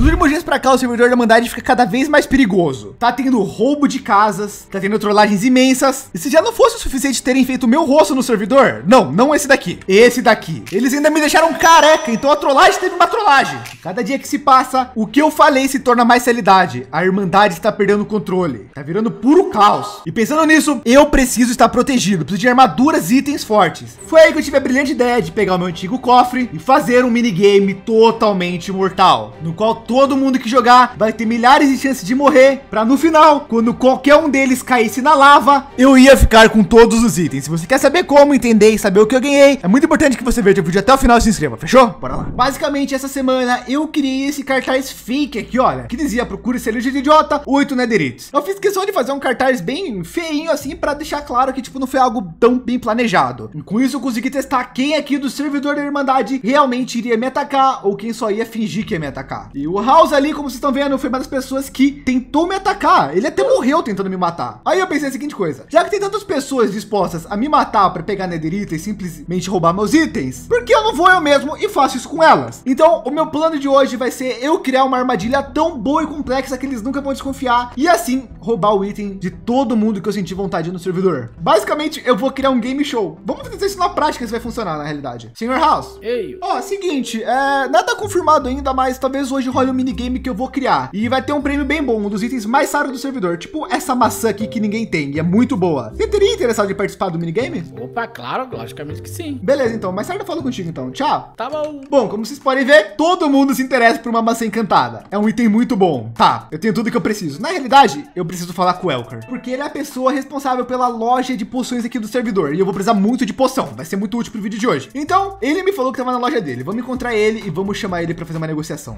Dos últimos dias pra cá, o servidor da Irmandade fica cada vez mais perigoso. Tá tendo roubo de casas, tá tendo trollagens imensas. E se já não fosse o suficiente terem feito o meu rosto no servidor, não esse daqui, esse daqui. Eles ainda me deixaram careca, então a trollagem teve uma trollagem. Cada dia que se passa, o que eu falei se torna mais realidade. A Irmandade está perdendo o controle, tá virando puro caos. E pensando nisso, eu preciso estar protegido, preciso de armaduras e itens fortes. Foi aí que eu tive a brilhante ideia de pegar o meu antigo cofre e fazer um minigame totalmente mortal, no qual todo mundo que jogar vai ter milhares de chances de morrer, para no final, quando qualquer um deles caísse na lava, eu ia ficar com todos os itens. Se você quer saber como, entender e saber o que eu ganhei, é muito importante que você veja o vídeo até o final e se inscreva, fechou? Bora lá. Basicamente, essa semana eu criei esse cartaz fake aqui, olha, que dizia: procure ser de idiota, 8 Netherites. Eu fiz questão de fazer um cartaz bem feinho assim, para deixar claro que tipo não foi algo tão bem planejado. E com isso eu consegui testar quem aqui do servidor da Irmandade realmente iria me atacar ou quem só ia fingir que ia me atacar. E o House ali, como vocês estão vendo, foi uma das pessoas que tentou me atacar. Ele até morreu tentando me matar. Aí eu pensei a seguinte coisa: já que tem tantas pessoas dispostas a me matar para pegar Netherita e simplesmente roubar meus itens, por que eu não vou eu mesmo e faço isso com elas? Então o meu plano de hoje vai ser eu criar uma armadilha tão boa e complexa que eles nunca vão desconfiar e assim roubar o item de todo mundo que eu sentir vontade no servidor. Basicamente eu vou criar um game show. Vamos fazer isso na prática, se vai funcionar na realidade. Senhor House. Ei. Ó, seguinte, nada confirmado ainda, mas talvez hoje role um minigame que eu vou criar. E vai ter um prêmio bem bom, um dos itens mais raros do servidor. Tipo essa maçã aqui que ninguém tem e é muito boa. Você teria interessado em participar do minigame? Opa, claro, logicamente que sim. Beleza, então. Mais tarde eu falo contigo, então. Tchau. Tá bom. Bom, como vocês podem ver, todo mundo se interessa por uma maçã encantada. É um item muito bom. Tá, eu tenho tudo que eu preciso. Na realidade, eu preciso falar com o Elker, porque ele é a pessoa responsável pela loja de poções aqui do servidor. E eu vou precisar muito de poção. Vai ser muito útil pro vídeo de hoje. Então, ele me falou que tava na loja dele. Vamos encontrar ele e vamos chamar ele pra fazer uma negociação.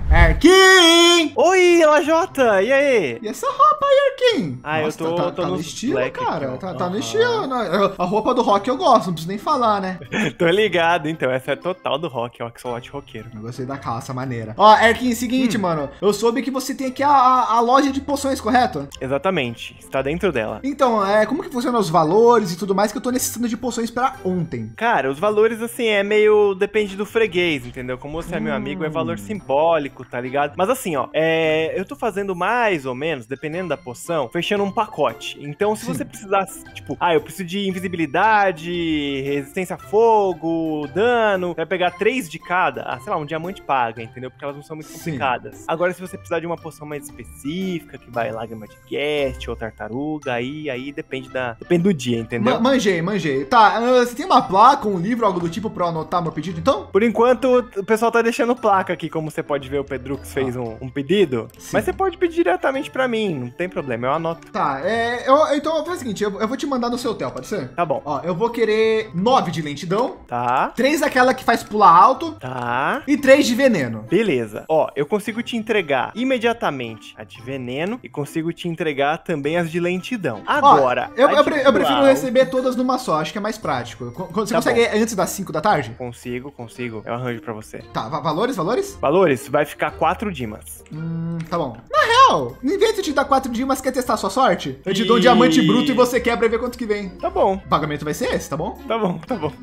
Arkin! Oi, Lajota! E aí? E essa roupa aí, Arkin? Ah, Nossa, eu tô tá no estilo, black cara. aqui, Tá no estilo. A roupa do rock eu gosto, não preciso nem falar, né? Tô ligado, então. Essa é total do rock, ó, que sou lote roqueiro. Eu gostei da calça, maneira. Ó, Arkin, seguinte, mano. Eu soube que você tem aqui a loja de poções, correto? Exatamente. Está dentro dela. Então, como que funcionam os valores e tudo mais, que eu tô necessitando de poções pra ontem? Cara, os valores, assim, é meio... depende do freguês, entendeu? Como você é meu amigo, é valor simbólico, tá ligado? Mas assim, ó, eu tô fazendo mais ou menos, dependendo da poção, fechando um pacote. Então, se você precisasse, tipo, eu preciso de invisibilidade, resistência a fogo, dano, vai pegar 3 de cada, sei lá, um diamante paga, entendeu? Porque elas não são muito complicadas. Agora, se você precisar de uma poção mais específica, que vai lágrima de guest ou tartaruga, aí depende do dia, entendeu? Manjei. Tá, você tem uma placa, um livro, algo do tipo pra eu anotar meu pedido, então? Por enquanto, o pessoal tá deixando placa aqui, como você pode ver, o Pedrux fez um pedido. Sim. Mas você pode pedir diretamente pra mim, não tem problema, eu anoto. Tá, então faz o seguinte, eu vou te mandar no seu hotel, pode ser? Tá bom. Ó, eu vou querer 9 de lentidão. Tá. 3 daquela que faz pular alto. Tá. E 3 de veneno. Beleza. Ó, eu consigo te entregar imediatamente a de veneno e consigo te entregar também as de lentidão. Agora, ó, eu prefiro receber todas numa só, acho que é mais prático. Você consegue antes das 5 da tarde? Consigo. Eu arranjo pra você. Tá, valores? Valores, vai ficar 4 dimas. Tá bom. Na real, em vez de te dar 4 dimas, quer testar a sua sorte? Eu te dou um diamante bruto e você quebra e vê quanto que vem. Tá bom. O pagamento vai ser esse, tá bom? Tá bom.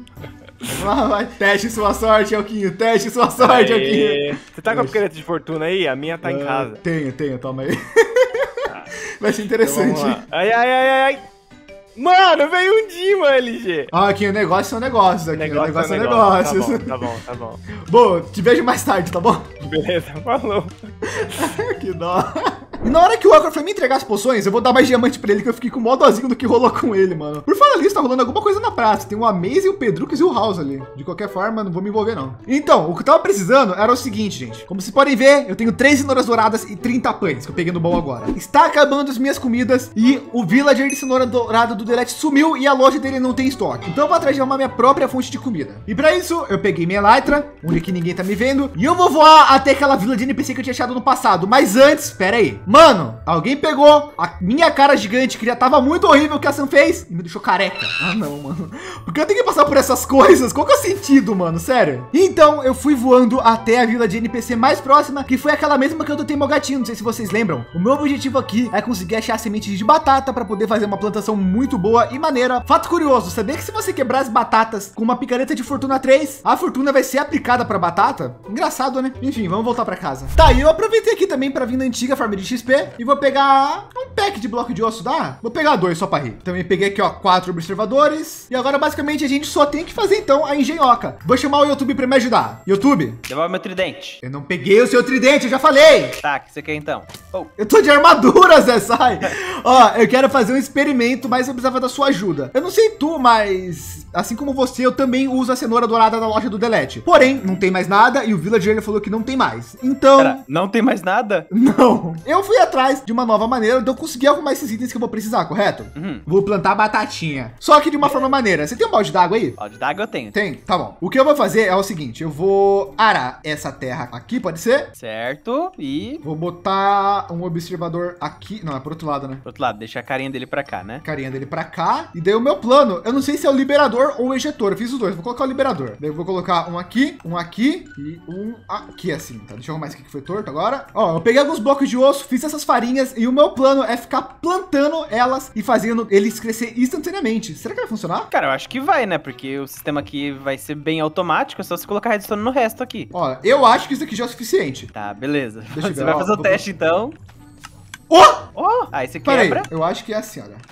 Vai. Teste sua sorte, Elquinho. Teste sua sorte, Elquinho. Você tá com a picareta de fortuna aí? A minha tá em casa. Tenho, toma aí. Vai ser interessante. Então, ai. Mano, veio um Dima, LG. Aqui, o negócio são negócios. Aqui, o negócio é negócios. Tá bom. Bom, te vejo mais tarde, tá bom? Beleza, falou. Que dó. E na hora que o Elker foi me entregar as poções, eu vou dar mais diamante pra ele, que eu fiquei com o mó dozinho do que rolou com ele, mano. Por falar nisso, tá rolando alguma coisa na praça. Tem o Amaze, o Pedrux e o House ali. De qualquer forma, não vou me envolver, não. Então, o que eu tava precisando era o seguinte, gente. Como vocês podem ver, eu tenho 3 cenouras douradas e 30 pães, que eu peguei no baú agora. Está acabando as minhas comidas e o villager de cenoura dourada do Delete sumiu e a loja dele não tem estoque. Então eu vou atrás de uma minha própria fonte de comida. E pra isso, eu peguei minha Elytra, onde aqui ninguém tá me vendo, e eu vou voar até aquela vila de NPC que eu tinha achado no passado. Mas antes, pera aí. Mano, alguém pegou a minha cara gigante, que já tava muito horrível, que a Sam fez, e me deixou careca. careca. Ah, não, mano. Porque eu tenho que passar por essas coisas? Qual que é o sentido, mano? Sério? Então, eu fui voando até a vila de NPC mais próxima, que foi aquela mesma que eu adotei meu gatinho. Não sei se vocês lembram. O meu objetivo aqui é conseguir achar sementes de batata para poder fazer uma plantação muito boa e maneira. Fato curioso, sabia que se você quebrar as batatas com uma picareta de fortuna 3, a fortuna vai ser aplicada para batata? Engraçado, né? Enfim, vamos voltar para casa. Tá, e eu aproveitei aqui também para vir na antiga farm de XP e vou pegar um pack de bloco de osso, dá? Vou pegar 2 só para rir. Também peguei aqui, ó, 4 observadores. E agora, basicamente, a gente só tem que fazer, então, a engenhoca. Vou chamar o YouTube para me ajudar. YouTube? Devolve meu tridente. Eu não peguei o seu tridente, eu já falei. Tá, o que você quer então? Oh. Eu tô de armadura, Zé, sai. Ó, eu quero fazer um experimento, mas eu precisava da sua ajuda. Eu não sei tu, mas assim como você, eu também uso a cenoura dourada da loja do Delete. Porém, não tem mais nada e o Villager ele falou que não tem mais. Então... Pera, não tem mais nada? Não. Eu fui atrás de uma nova maneira de eu conseguir arrumar esses itens que eu vou precisar, correto? Vou plantar batatinha. Só que de uma forma maneira. Você tem um balde d'água aí? Balde d'água eu tenho. Tem? Tá bom. O que eu vou fazer é o seguinte, eu vou arar essa terra aqui, pode ser? Certo, e... Vou botar um observador aqui. Não, é pro outro lado, né? Pro outro lado, deixa a carinha dele pra cá, né? Carinha dele pra cá. E daí o meu plano, eu não sei se é o liberador ou o ejetor. Eu fiz os dois, vou colocar o liberador. Daí eu vou colocar um aqui e um aqui assim, tá? Deixa eu arrumar isso aqui que foi torto agora. Ó, eu peguei alguns blocos de osso, fiz essas farinhas e o meu plano é ficar plantando elas e fazendo eles crescer instantaneamente. Será que vai funcionar? Cara, eu acho que vai, né? Porque o sistema aqui vai ser bem automático, é só você colocar redstone no resto aqui. Ó, eu acho que isso aqui já é o suficiente. Tá, beleza. Deixa eu ver, Você vai ó, fazer o teste, então. Oh! Oh, aí você Peraí, quebra. eu acho que é assim, olha.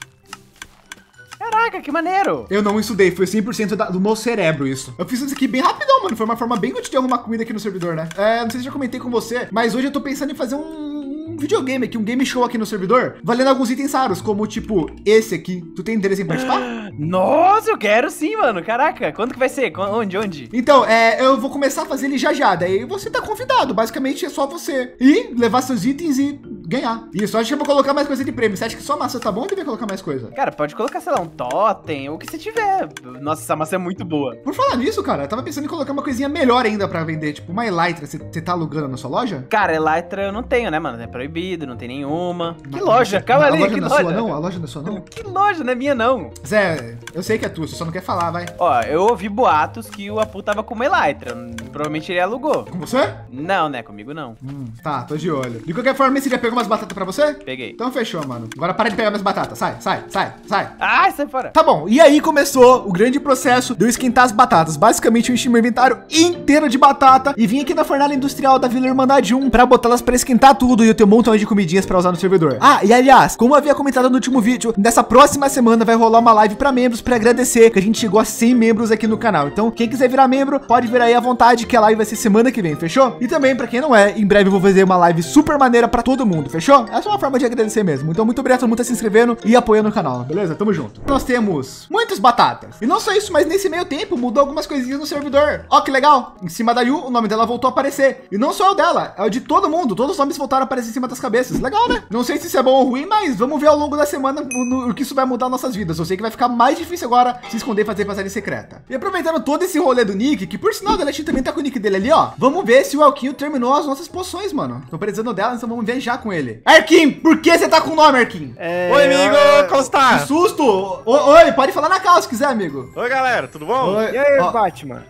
Caraca, que maneiro. Eu não estudei, foi 100% do meu cérebro isso. Eu fiz isso aqui bem rapidão, mano. Foi uma forma bem útil de arrumar comida aqui no servidor, né? Não sei se já comentei com você, mas hoje eu tô pensando em fazer um videogame aqui, um game show aqui no servidor, valendo alguns itens raros, como tipo esse aqui. Tu tem interesse em participar? Nossa, eu quero sim, mano. Caraca, quando que vai ser? Onde? Então, eu vou começar a fazer ele já. Daí você tá convidado. Basicamente é só você ir, levar seus itens e ganhar. Isso, acho que eu vou colocar mais coisa de prêmio. Você acha que só maçã tá bom ou devia colocar mais coisa? Cara, pode colocar, sei lá, um totem, ou o que você tiver. Nossa, essa maçã é muito boa. Por falar nisso, cara, eu tava pensando em colocar uma coisinha melhor ainda pra vender, tipo uma Elytra. Você tá alugando na sua loja? Cara, Elytra eu não tenho, né, mano? É proibido, não tem nenhuma. Que loja? Calma ali, que loja? Não, a loja não é sua, não? Que loja, não é minha, não. Zé, eu sei que é tua, você só não quer falar, vai. Ó, eu ouvi boatos que o Apu tava com uma Elytra. Provavelmente ele alugou. Com você? Não, né? Comigo não. Tá, tô de olho. De qualquer forma, você já pegou umas batatas pra você? Peguei. Então fechou, mano. Agora para de pegar minhas batatas. Sai. Ai, sai fora. Tá bom, e aí começou o grande processo de eu esquentar as batatas. Basicamente, eu enchi meu inventário inteiro de batata e vim aqui na fornalha industrial da Vila Irmandade 1 pra botá-las pra esquentar tudo e eu tenho um montão de comidinhas pra usar no servidor. Ah, e aliás, como eu havia comentado no último vídeo, nessa próxima semana vai rolar uma live pra membros pra agradecer que a gente chegou a 100 membros aqui no canal. Então, quem quiser virar membro, pode vir aí à vontade que a live vai ser semana que vem, fechou? E também, pra quem não é, em breve eu vou fazer uma live super maneira pra todo mundo, fechou? Essa é uma forma de agradecer mesmo. Então, muito obrigado a todo mundo que tá se inscrevendo e apoiando o canal, beleza? Tamo junto. Nós temos muitas batatas. E não só isso, mas nesse meio tempo mudou algumas coisinhas no servidor. Ó, que legal. Em cima da Yu, o nome dela voltou a aparecer. E não só é o dela, é o de todo mundo. Todos os nomes voltaram a aparecer em cima das cabeças. Legal, né? Não sei se isso é bom ou ruim, mas vamos ver ao longo da semana o que isso vai mudar nossas vidas. Eu sei que vai ficar mais difícil agora se esconder e fazer passagem secreta. E aproveitando todo esse rolê do Nick, que por sinal o Delete também tá com o Nick dele ali, ó. Vamos ver se o Alquinho terminou as nossas poções, mano. Tô precisando delas, então vamos ver já com ele. Arquim, por que você tá com o nome, Arquim? Oi, amigo, como está? Que susto! Oi, pode falar na calça se quiser, amigo. Oi, galera, tudo bom? Oi, E aí, ó, Batman?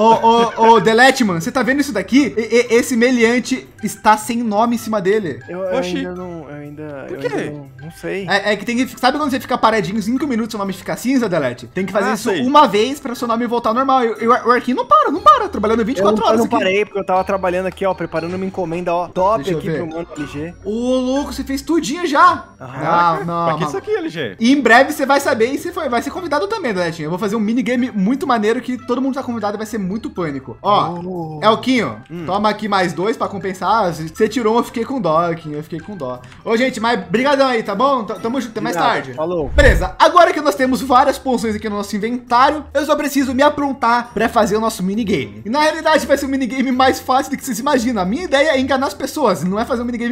Ô, Delete, mano, você tá vendo isso daqui? Esse meliante está sem nome em cima dele. Eu Oxi. ainda não. Eu ainda. Por eu quê? ainda não sei. É que tem que. Sabe quando você fica paradinho 5 minutos e seu nome fica cinza, Delete? Tem que fazer Ah, isso sei. uma vez pra seu nome voltar ao normal. E o Arquim não para, trabalhando 24 Eu horas não aqui. parei, porque eu tava trabalhando aqui, ó, preparando uma encomenda, ó, top Deixa eu aqui ver. pro Mano LG. Ô, louco, você fez tudinho já. Não, Pra que mas- isso aqui, LG? E em breve você vai saber e você vai ser convidado também, Deletinho. Eu vou fazer um minigame muito maneiro que todo mundo tá convidado e vai ser muito pânico. Ó, Elquinho, toma aqui mais 2 pra compensar. Você tirou, eu fiquei com dó, Elquinho. Eu fiquei com dó. Ô, gente, mas brigadão aí, tá bom? Tamo junto, até mais Obrigado, tarde. falou. Beleza, agora que nós temos várias poções aqui no nosso inventário, eu só preciso me aprontar pra fazer o nosso minigame. E na realidade vai ser um minigame mais fácil do que vocês imaginam. A minha ideia é enganar as pessoas, não é fazer um minigame complexo.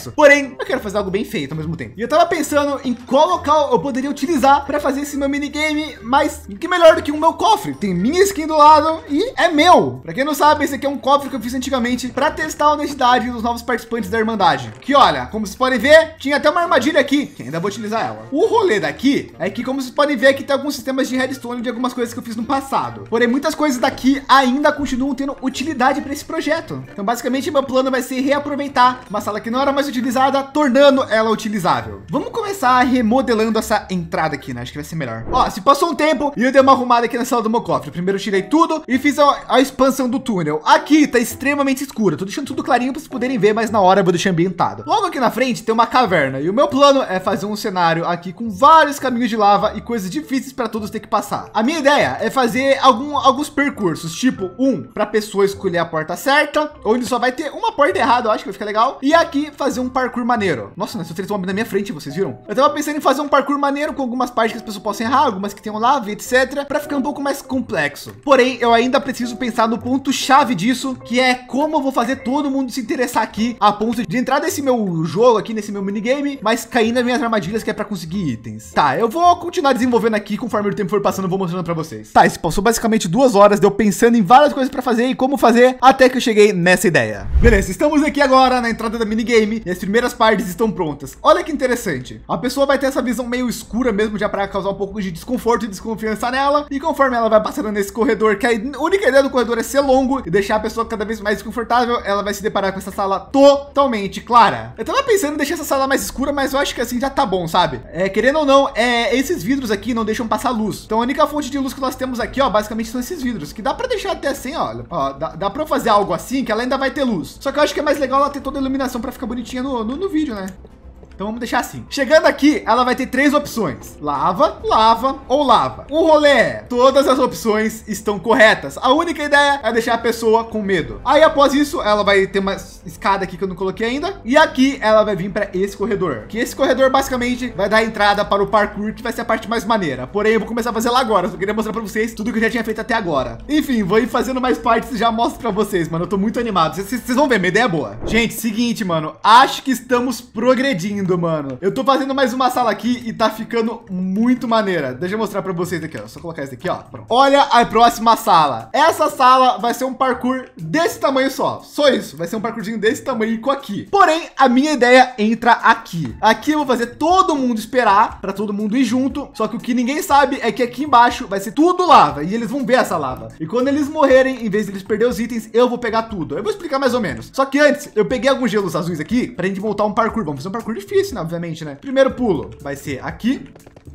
complexo. Porém, eu quero fazer algo bem feito ao mesmo tempo. E eu tava pensando em qual local eu poderia utilizar para fazer esse meu minigame, mas que melhor do que o meu cofre? Tem minha skin do lado e é meu. Para quem não sabe, esse aqui é um cofre que eu fiz antigamente para testar a honestidade dos novos participantes da Irmandade. Que olha, como vocês podem ver, tinha até uma armadilha aqui, que ainda vou utilizar ela. O rolê daqui é que, como vocês podem ver, aqui tem alguns sistemas de redstone de algumas coisas que eu fiz no passado. Porém, muitas coisas daqui ainda continuam tendo utilidade para esse projeto. Então, basicamente, meu plano vai ser reaproveitar uma sala que não era mais utilizada, tornando ela utilizável. Vamos começar remodelando essa entrada aqui, né? Acho que vai ser melhor. Ó, se passou um tempo e eu dei uma arrumada aqui na sala do meu cofre. Primeiro eu tirei tudo e fiz a expansão do túnel. Aqui tá extremamente escuro. Tô deixando tudo clarinho para vocês poderem ver, mas na hora eu vou deixar ambientado. Logo aqui na frente tem uma caverna e o meu plano é fazer um cenário aqui com vários caminhos de lava e coisas difíceis para todos ter que passar. A minha ideia é fazer alguns percursos, tipo para pessoa escolher a porta certa, onde só vai ter uma porta errada, eu acho que vai ficar legal. E aqui fazer um parkour maneiro. Nossa, né? Vocês estão na minha frente, vocês viram? Eu tava pensando em fazer um parkour maneiro com algumas partes que as pessoas possam errar, algumas que tenham lava, etc, para ficar um pouco mais complexo. Porém, eu ainda preciso pensar no ponto chave disso, que é como eu vou fazer todo mundo se interessar aqui a ponto de entrar nesse meu jogo aqui, nesse meu minigame, mas cair nas minhas armadilhas, que é para conseguir itens. Tá, eu vou continuar desenvolvendo aqui, conforme o tempo for passando, eu vou mostrando para vocês. Tá, isso passou basicamente 2 horas de eu pensando em várias coisas para fazer e como fazer, até que eu cheguei nessa ideia. Beleza, estamos aqui agora na entrada da minigame e as primeiras partes estão prontas. Olha que interessante. A pessoa vai ter essa visão meio escura mesmo, já para causar um pouco de desconforto e desconfiança nela. E conforme ela vai passando nesse corredor, que a única ideia do corredor é ser longo e deixar a pessoa cada vez mais desconfortável, ela vai se deparar com essa sala totalmente clara. Eu tava pensando em deixar essa sala mais escura, mas eu acho que assim já tá bom, sabe? Querendo ou não, esses vidros aqui não deixam passar luz. Então a única fonte de luz que nós temos aqui, ó, basicamente são esses vidros, que dá para deixar até assim, olha. Ó, dá para fazer algo assim que ela ainda vai ter luz. Só que eu acho que é mais legal ela ter toda a iluminação para ficar bonitinha no vídeo, né? Então vamos deixar assim. Chegando aqui, ela vai ter 3 opções: lava, lava ou lava. O rolê é, todas as opções estão corretas. A única ideia é deixar a pessoa com medo. Aí após isso, ela vai ter uma escada aqui que eu não coloquei ainda. E aqui ela vai vir para esse corredor. Que esse corredor basicamente vai dar entrada para o parkour, que vai ser a parte mais maneira. Porém, eu vou começar a fazer lá agora. Só queria mostrar para vocês tudo que eu já tinha feito até agora. Enfim, vou ir fazendo mais partes e já mostro para vocês, mano. Eu tô muito animado. Vocês vão ver, minha ideia é boa. Gente, seguinte, mano. Acho que estamos progredindo, mano. Eu tô fazendo mais uma sala aqui e tá ficando muito maneira. Deixa eu mostrar pra vocês aqui, ó. Só colocar esse aqui, ó. Pronto. Olha a próxima sala. Essa sala vai ser um parkour desse tamanho só. Só isso. Vai ser um parkourzinho desse tamanho aqui. Porém, a minha ideia entra aqui. Aqui eu vou fazer todo mundo esperar pra todo mundo ir junto. Só que o que ninguém sabe é que aqui embaixo vai ser tudo lava. E eles vão ver essa lava. E quando eles morrerem, em vez de eles perderem os itens, eu vou pegar tudo. Eu vou explicar mais ou menos. Só que antes, eu peguei alguns gelos azuis aqui pra gente montar um parkour. Vamos fazer um parkour difícil, né? Obviamente, né? Primeiro pulo vai ser aqui.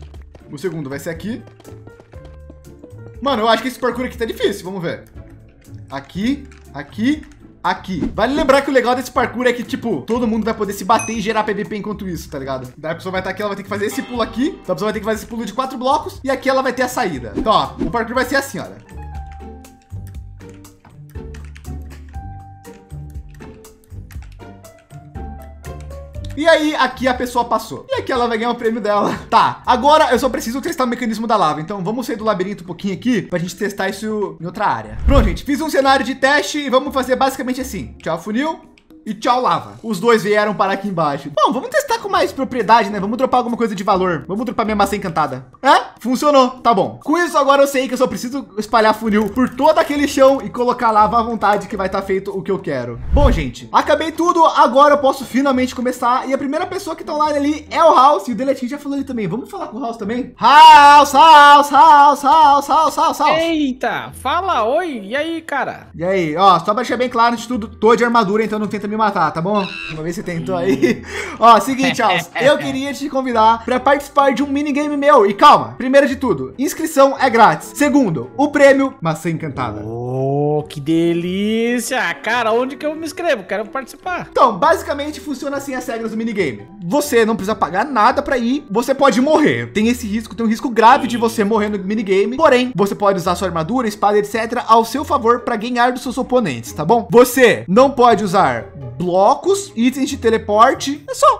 O segundo vai ser aqui. Mano, eu acho que esse parkour aqui tá difícil. Vamos ver. Aqui, aqui, aqui. Vale lembrar que o legal desse parkour é que, tipo, todo mundo vai poder se bater e gerar PVP enquanto isso, tá ligado? Daí a pessoa vai estar aqui, ela vai ter que fazer esse pulo aqui. Então a pessoa vai ter que fazer esse pulo de 4 blocos. E aqui ela vai ter a saída. Então, ó, o parkour vai ser assim, olha. E aí, aqui a pessoa passou. E aqui ela vai ganhar o prêmio dela. Tá, agora eu só preciso testar o mecanismo da lava. Então vamos sair do labirinto um pouquinho aqui pra gente testar isso em outra área. Pronto, gente. Fiz um cenário de teste e vamos fazer basicamente assim. Tchau, funil. E tchau, lava. Os dois vieram parar aqui embaixo. Bom, vamos testar com mais propriedade, né? Vamos dropar alguma coisa de valor. Vamos dropar minha maçã encantada. Funcionou. Tá bom. Com isso, agora eu sei que eu só preciso espalhar funil por todo aquele chão e colocar lava à vontade, que vai estar feito o que eu quero. Bom, gente, acabei tudo. Agora eu posso finalmente começar. E a primeira pessoa que tá online ali é o House. E o Deletinho já falou ali também. Vamos falar com o House também? House. Eita, fala, oi. E aí, cara? E aí, ó, só pra deixar bem claro de tudo, tô de armadura, então não tenta me matar, tá bom? Uma vez você tentou aí. Ó, seguinte, House, eu queria te convidar pra participar de um minigame meu. E calma, primeiro de tudo, inscrição é grátis. Segundo, o prêmio, maçã encantada. Oh, que delícia. Cara, onde que eu me inscrevo? Quero participar. Então, basicamente funciona assim as regras do minigame. Você não precisa pagar nada pra ir, você pode morrer. Tem esse risco, tem um risco grave de você morrer no minigame. Porém, você pode usar sua armadura, espada, etc. ao seu favor pra ganhar dos seus oponentes, tá bom? Você não pode usar blocos, itens de teleporte, é só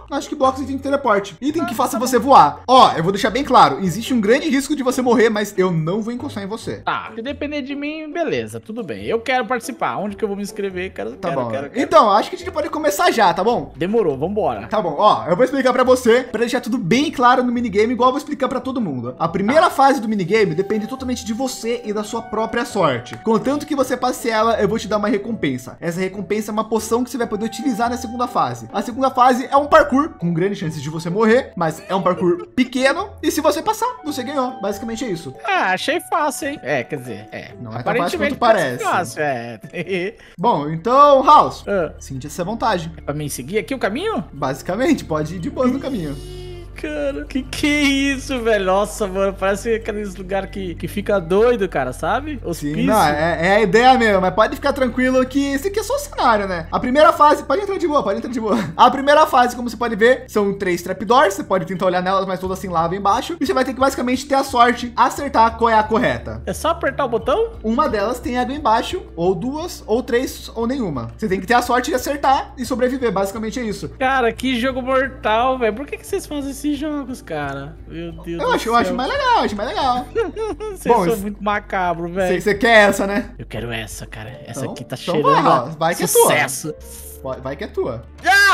Acho que blocos item de teleporte. Item que faça você voar. Ó, eu vou deixar bem claro. Existe um grande risco de você morrer, mas eu não vou encostar em você. Tá, se depender de mim, beleza, tudo bem. Eu quero participar. Onde que eu vou me inscrever? Tá bom. Então, acho que a gente pode começar já, tá bom? Demorou, vambora. Tá bom, ó, eu vou explicar pra você, pra deixar tudo bem claro no minigame, igual eu vou explicar pra todo mundo. A primeira fase do minigame depende totalmente de você e da sua própria sorte. Contanto que você passe ela, eu vou te dar uma recompensa. Essa recompensa é uma poção que você vai poder utilizar na segunda fase. A segunda fase é um parkour, com grandes chances de você morrer, mas é um parkour pequeno, e se você passar, você ganhou. Basicamente é isso. Ah, achei fácil, hein? Quer dizer, Não é tão fácil quanto parece parece. fácil, Bom, então, House, Ah. sinta essa vontade. É pra mim seguir aqui o caminho? Basicamente, pode ir de boa no caminho. Cara, que é isso, velho? Nossa, mano, parece aqueles lugares que fica doido, cara, sabe? Sim, não, é a ideia mesmo, mas pode ficar tranquilo que esse aqui é só o cenário, né? A primeira fase, pode entrar de boa, pode entrar de boa. A primeira fase, como você pode ver, são 3 trapdoors, você pode tentar olhar nelas, mas todas assim lava embaixo. E você vai ter que basicamente ter a sorte, acertar qual é a correta. É só apertar o botão? Uma delas tem água embaixo, ou 2, ou 3, ou nenhuma. Você tem que ter a sorte de acertar e sobreviver, basicamente é isso. Cara, que jogo mortal, velho. Por que vocês fazem esses jogos, cara? Meu Deus Eu acho mais legal, acho mais legal. Vocês Bom, são muito macabro, velho. Você quer essa, né? Eu quero essa, cara. Essa Então- aqui tá então cheirando vai, a vai que é sucesso. Vai que é tua.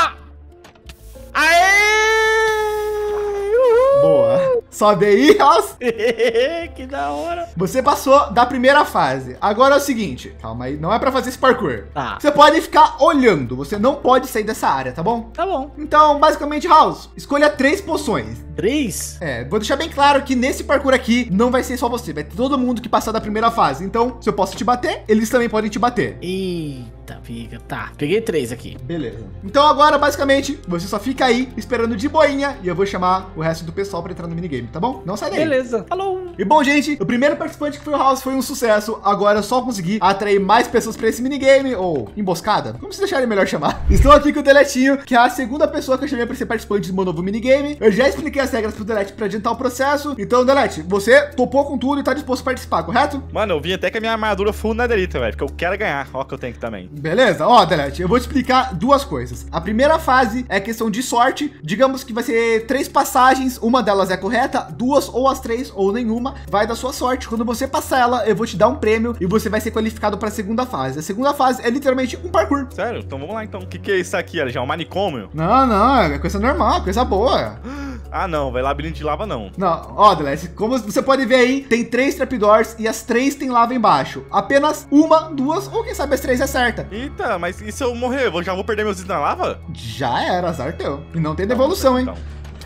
Aê! Boa. Sobe aí, House. Que da hora. Você passou da primeira fase. Agora é o seguinte, calma aí, não é pra fazer esse parkour. Tá. Você pode ficar olhando, você não pode sair dessa área, tá bom? Tá bom. Então, basicamente, House, escolha 3 poções. 3? Vou deixar bem claro que nesse parkour aqui não vai ser só você, vai ter todo mundo que passar da primeira fase. Então, se eu posso te bater, eles também podem te bater. Eita, pica. Tá, peguei 3 aqui. Beleza. Então agora, basicamente, você só fica aí esperando de boinha e eu vou chamar o resto do pessoal pra entrar no minigame, tá bom? Não sai daí. Beleza. Falou. E bom, gente, o primeiro participante que foi o House foi um sucesso. Agora é só conseguir atrair mais pessoas para esse minigame, ou emboscada, como vocês acharem melhor chamar. Estou aqui com o Deletinho, que é a segunda pessoa que eu chamei para ser participante do meu novo minigame. Eu já expliquei as regras pro Delete para adiantar o processo. Então, Delete, você topou com tudo e tá disposto a participar, correto? Mano, eu vim até com a minha armadura full netherita, velho, porque eu quero ganhar. Ó que eu tenho aqui também. Beleza? Ó, Delete, eu vou te explicar duas coisas. A primeira fase é questão de sorte. Digamos que vai ser 3 passagens, uma delas é correta, 2 ou as 3 ou nenhuma, vai da sua sorte. Quando você passar ela, eu vou te dar um prêmio e você vai ser qualificado para a segunda fase. A segunda fase é literalmente um parkour. Sério? Então vamos lá, então. O que é isso aqui, já é um manicômio? Não, é coisa normal, coisa boa. Ah, não, vai labirinto de lava, não. Não, ó, Delete, como você pode ver aí, tem 3 trapdoors e as 3 tem lava embaixo. Apenas uma, 2 ou quem sabe as 3 acerta. Eita, mas e se eu morrer? Eu já vou perder meus itens na lava? Já era, azar teu. E não tem devolução, hein? Então.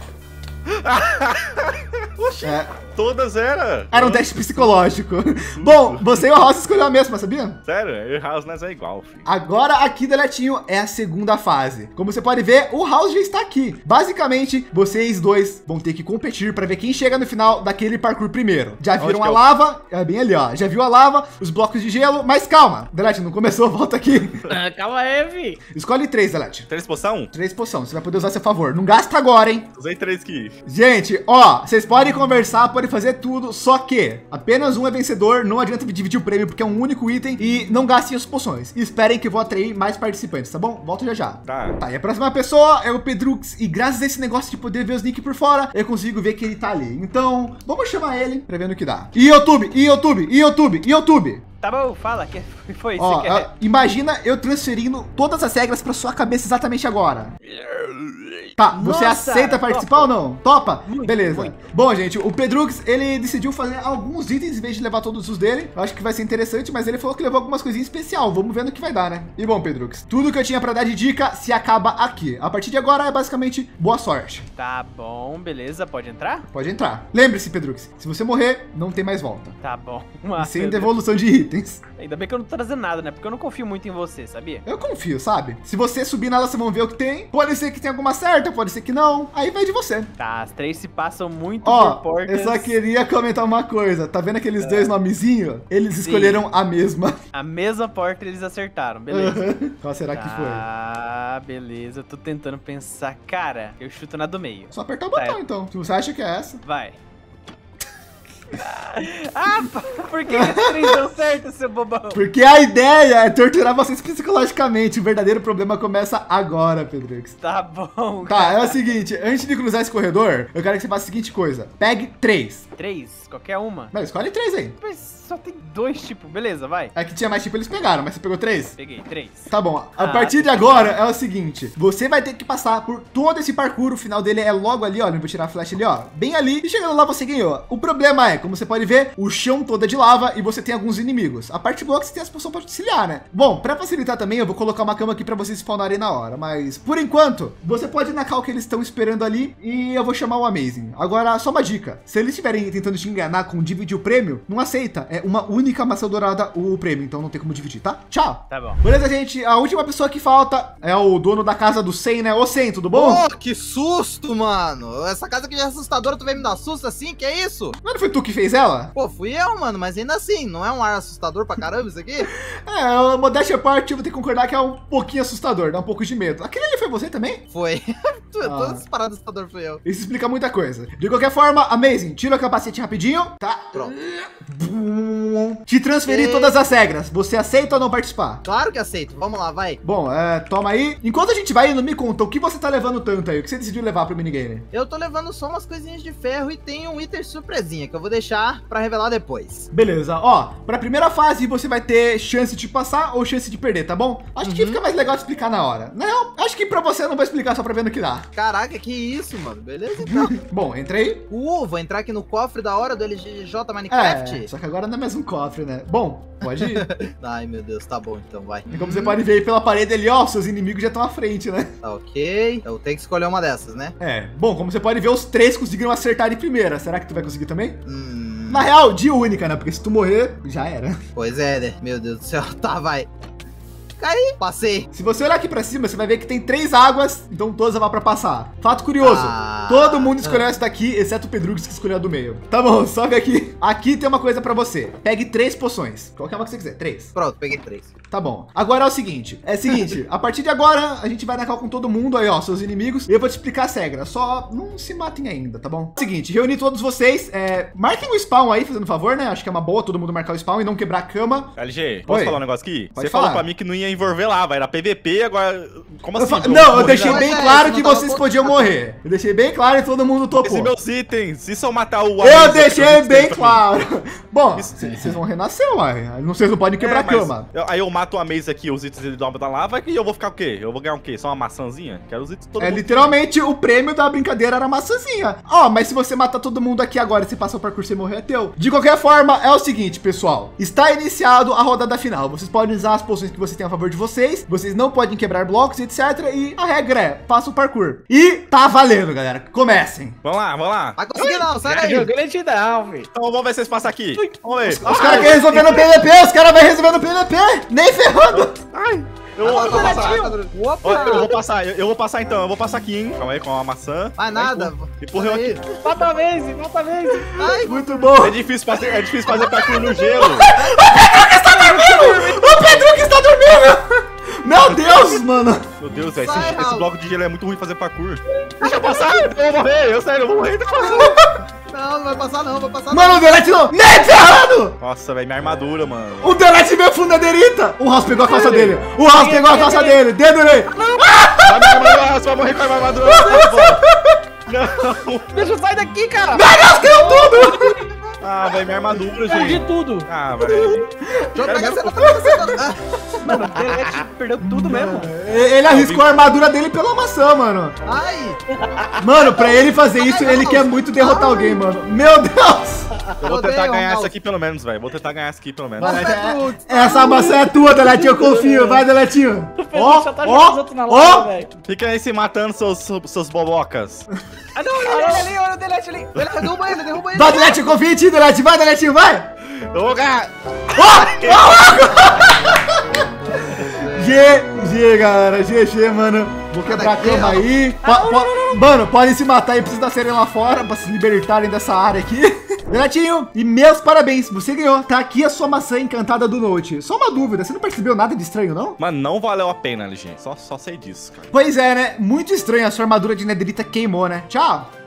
Oxi, É, todas era. era um teste psicológico. Bom, você e o House escolheu a mesma, sabia? Sério, eu e o House nós é igual, filho. Agora aqui, Deletinho, é a segunda fase. Como você pode ver, o House já está aqui. Basicamente, vocês dois vão ter que competir para ver quem chega no final daquele parkour primeiro. Já viram Onde a que lava? É bem ali, ó. Já viu a lava, os blocos de gelo, mas calma. Delete, não começou, volta aqui. Calma aí, vi. Escolhe 3, Delete. 3 poção? 3 poção, você vai poder usar a seu favor. Não gasta agora, hein? Usei 3 aqui. Gente, ó, vocês podem conversar, podem fazer tudo, só que apenas um é vencedor, não adianta dividir o prêmio porque é um único item e não gastem as poções. E esperem que eu vou atrair mais participantes, tá bom? Volto já já. Tá. E a próxima pessoa é o Pedrux e graças a esse negócio de poder ver os nick por fora, eu consigo ver que ele tá ali. Então, vamos chamar ele pra ver no que dá. E YouTube. Tá bom, fala, que foi isso? Ó, imagina eu transferindo todas as regras pra sua cabeça exatamente agora. Tá, você Nossa, aceita participar ou não? Topa? Muito, Beleza. muito. Bom, gente, o Pedrux, ele decidiu fazer alguns itens em vez de levar todos os dele. Eu acho que vai ser interessante, mas ele falou que levou algumas coisinhas especial. Vamos ver no que vai dar, né? E bom, Pedrux, tudo que eu tinha pra dar de dica se acaba aqui. A partir de agora é basicamente boa sorte. Tá bom, beleza, pode entrar? Pode entrar. Lembre-se, Pedrux, se você morrer, não tem mais volta. Tá bom. E sem devolução de itens. Ainda bem que eu não tô trazendo nada, né? Porque eu não confio muito em você, sabia? Eu confio, sabe? Se você subir nela, vocês vão ver o que tem. Pode ser que tenha alguma certa, pode ser que não. Aí vai de você. Tá, as 3 se passam muito Ó, por portas. eu só queria comentar uma coisa. Tá vendo aqueles dois nomezinhos? Eles escolheram a mesma. A mesma porta eles acertaram, beleza. Qual será que foi? Ah, beleza. Eu tô tentando pensar. Cara, eu chuto na do meio. Só apertar o botão, Tá. então. Se você acha que é essa. Vai. Ah, por que esse 3 deu certo, seu bobão? Porque a ideia é torturar vocês psicologicamente. O verdadeiro problema começa agora, Pedrux. Tá bom. Tá, é o seguinte, antes de cruzar esse corredor, eu quero que você faça a seguinte coisa. Pegue 3. 3, qualquer uma. Não, escolhe 3 aí. Mas só tem 2 tipos, beleza, vai. É que tinha mais tipo, eles pegaram, mas você pegou 3? Peguei 3. Tá bom, a partir de agora é o seguinte, você vai ter que passar por todo esse parkour, o final dele é logo ali, ó, eu vou tirar a flecha ali, ó, bem ali, e chegando lá você ganhou. O problema é, como você pode ver, o chão todo é de lava e você tem alguns inimigos. A parte boa é que você tem as pessoas para auxiliar, né? Bom, pra facilitar também, eu vou colocar uma cama aqui pra vocês spawnarem na hora, mas por enquanto, você pode ir na cal que eles estão esperando ali e eu vou chamar o Amazing. Agora, só uma dica, se eles estiverem tentando te enganar com dividir o prêmio, não aceita, é uma única maçã dourada o prêmio, então não tem como dividir, tá? Tchau! Tá bom. Beleza, gente? A última pessoa que falta é o dono da casa do 100, né? Ô 100, tudo bom? Pô, que susto, mano. Essa casa aqui já é assustadora, tu veio me dar susto assim? Que é isso? Não foi tu que fez ela? Pô, fui eu, mano, mas ainda assim, não é um ar assustador pra caramba isso aqui? É, modéstia à parte, eu vou ter que concordar que é um pouquinho assustador, dá um pouco de medo. Aquele ali foi você também? Foi. Todas as paradas assustadoras fui eu. Isso explica muita coisa. De qualquer forma, Amazing, tira o capacete rapidinho, tá? Pronto. Te transferir todas as regras. Você aceita ou não participar? Claro que aceito. Vamos lá, vai. Bom, toma aí. Enquanto a gente vai indo, me conta, o que você tá levando tanto aí? O que você decidiu levar pro minigame? Eu tô levando só umas coisinhas de ferro e tem um item surpresinha que eu vou deixar pra revelar depois. Beleza, ó, pra primeira fase você vai ter chance de passar ou chance de perder, tá bom? Acho que fica mais legal de explicar na hora. Não, acho que pra você eu não vou explicar só pra ver no que dá. Caraca, que isso, mano. Beleza, então. Bom, entra aí. Vou entrar aqui no cofre da hora do LGJ Minecraft. Só que agora não é mais um cofre, né? Bom, pode ir. Ai, meu Deus, tá bom então, vai. E como você pode ver aí pela parede ali, ó, seus inimigos já estão à frente, né? Tá ok. Eu tenho que escolher uma dessas, né? Bom, como você pode ver, os 3 conseguiram acertar de primeira. Será que tu vai conseguir também? Na real, de única, né? Porque se tu morrer, já era. Pois é, né? Meu Deus do céu. Tá, vai. Caí, passei. Se você olhar aqui pra cima, você vai ver que tem 3 águas, então todas vão pra passar. Fato curioso, todo mundo escolheu essa daqui, exceto o Pedrux que escolheu a do meio. Tá bom, sobe aqui. Aqui tem uma coisa pra você. Pegue 3 poções. Qualquer uma que você quiser, 3. Pronto, peguei 3. Tá bom. Agora é o seguinte, a partir de agora, a gente vai na cal com todo mundo aí, ó, seus inimigos. E eu vou te explicar as regras, só não se matem ainda, tá bom? Seguinte, reuni todos vocês, marquem o spawn aí, fazendo favor, né? Acho que é uma boa todo mundo marcar o spawn e não quebrar a cama. LG, posso falar um negócio aqui? Pode Você falar. falou pra mim que não ia envolver lava, era PVP, agora... Como assim? Eu deixei bem Mas claro isso que não tava vocês podiam morrer. Eu deixei bem claro e todo mundo topou. Esses meus itens, e se eu matar o... Eu deixei bem claro. Bom, vocês vão renascer, uai. Vocês não podem quebrar a cama. Aí eu mato a mesa aqui, os itens da lava, e eu vou ficar o quê? Eu vou ganhar o quê? Só uma maçãzinha? Quero os itens todo mundo. Literalmente, o prêmio da brincadeira era maçãzinha. Ó, mas se você matar todo mundo aqui agora e você passar o percurso e morrer, é teu. De qualquer forma, é o seguinte, pessoal. Está iniciado a rodada final. Vocês podem usar as poções que vocês têm a favor de vocês. Vocês não podem quebrar blocos, etc. E a regra é, faça o parkour. E tá valendo, galera. Comecem. Vamos lá, vamos lá. Vai conseguir não, sai daí. Gratidão, velho. Então vamos ver se vocês passam aqui. Vamos ver. Os caras querem resolver no PVP, os caras vão resolver no PVP. Nem ferrando. Ai, eu vou passar então, eu vou passar aqui, hein. Calma aí, com a maçã. Vai nada. Empurreu aqui. Mata a vez, mata a vez. Ai, Muito bom. É difícil fazer parkour no gelo. O Pedro que está dormindo. Meu Deus, mano. Meu Deus, velho, Sai, esse Raul. bloco de gelo é muito ruim fazer parkour. Deixa eu passar, eu vou morrer, eu vou morrer. não vai passar não, vai passar Mano, o Delete não. Nem ferrando. Nossa, velho, minha armadura, mano. O Delete veio fundadeirita. O House pegou a calça dele. O House pegou a calça dele. Dedo nele. Vai minha armadura, você vai morrer com a minha armadura. Não. Deixa eu sair daqui, cara. Meu Deus, caiu tudo. Ah, velho, minha armadura, Perdi gente. tudo. Ah, velho. Deixa eu pegar essa coisa. Mano, o Delete perdeu tudo mesmo. Ele arriscou a armadura dele pela maçã, mano. Ai, Mano, pra ele fazer isso, ele quer muito derrotar alguém, mano. Meu Deus. Eu vou tentar Odeio, ganhar Raul. essa aqui pelo menos, velho. Vou tentar ganhar essa aqui pelo menos. Essa maçã é tua, Deletinho, eu confio. Vai, Deletinho. Ó, já tá jogando os outros na lava, ó. velho. Fica aí se matando, seus bobocas. Ah, não, olha o Delete ali. derruba ele. Vai, Deletinho, confia em ti, Deletinho. Vai, Deletinho, vai. Eu vou ganhar. GG, galera. GG, mano. Vou quebrar a cama aí. Mano, podem se matar aí, precisa da série lá fora pra se libertarem dessa área aqui. Deletinho, e meus parabéns, você ganhou. Tá aqui a sua maçã encantada do Note. Só uma dúvida, você não percebeu nada de estranho, não? Mano, não valeu a pena, LG. Só sei disso, cara. Pois é, né? Muito estranho, a sua armadura de netherita queimou, né? Tchau.